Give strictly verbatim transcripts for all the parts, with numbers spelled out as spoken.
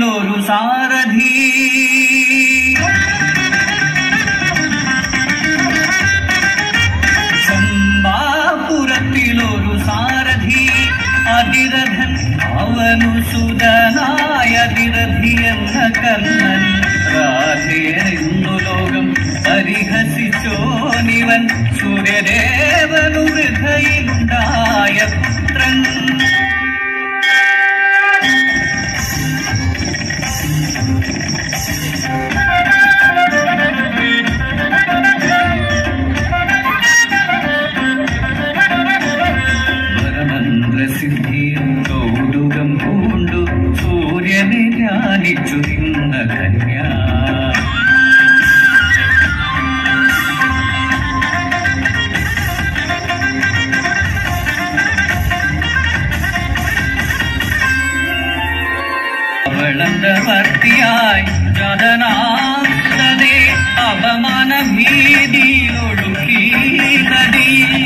ചമ്പാപുരത്തിലൊരു സാരഥി ചമ്പാപുരത്തിലൊരു സാരഥി അതിരഥൻ അവനു സുതനായ അതിരഥി എന്ന കർണൻ രാധേരെന്നു ലോകം പരിഹസിച്ചോനിവൻ സൂര്യദേവനു ഹൃദയിലുണ്ടായ പുത്രൻ കൗതുകം പൂണ്ടു സൂര്യനെ ധ്യാനിച്ചു നിന്ന കന്യ അവളന്തവർത്തിയായി ജാതനാന്തനെ അപമാന ഭീതിയൊടുക്കി നദി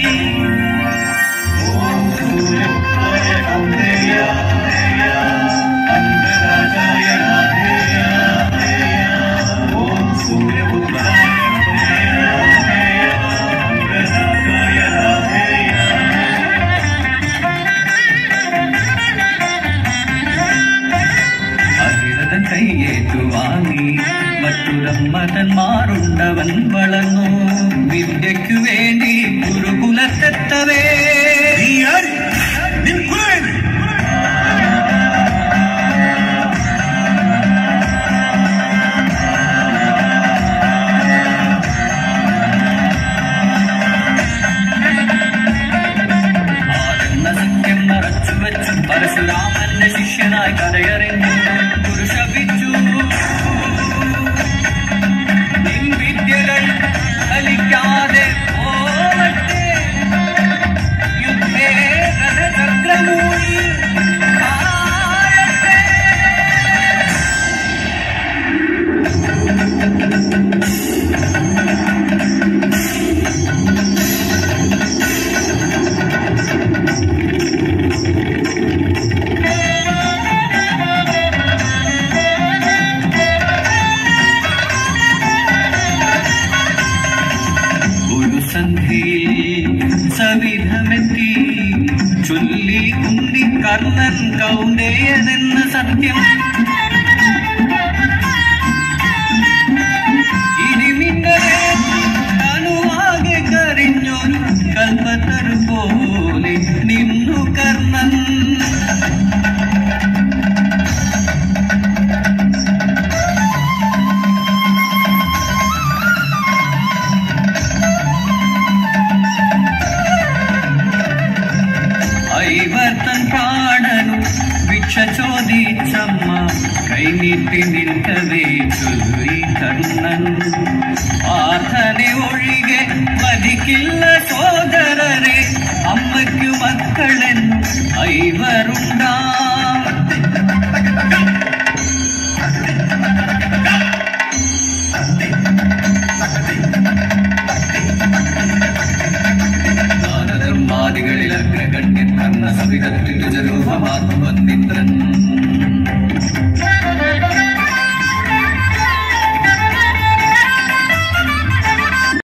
കയ്യേറ്റുവാങ്ങി മറ്റുരമ്മതന്മാരുണ്ടവൻ വളർന്നു വിദ്യയ്ക്കു വേണ്ടി ഗുരുകുലത്തെത്തവേ ആരെന്ന സത്യം മറച്ചുവെച്ചു പരശുരാമന്റെ ശിഷ്യനായി കഥയറിഞ്ഞു ശപിച്ചു നിൻ വിദ്യകൾ ഫലിക്കാതെ പോവട്ടെ യുദ്ധേ രഥചക്രമൂടി സവിധമെത്തി ചൊല്ലി കുന്തി കർണൻ കൗന്ദേയനെന്ന സത്യം ഇനി മിന്നലെ തനുവാകെ കരിഞ്ഞൊരു കൽപ്പത്തരു പോലെ നിന്നു കർണൻ ൈവർത്തൻ പ്രാണനു ഭിക്ഷ ചോദിച്ചമ്മ കൈനീട്ടി നിൽക്കവേ ചൊല്ലി കർണൻ പ്രാർത്ഥന ഒഴികെ വധിക്കില്ല സോദരരെ അമ്മയ്ക്കു മക്കളെന്നു ഐവരുണ്ടാ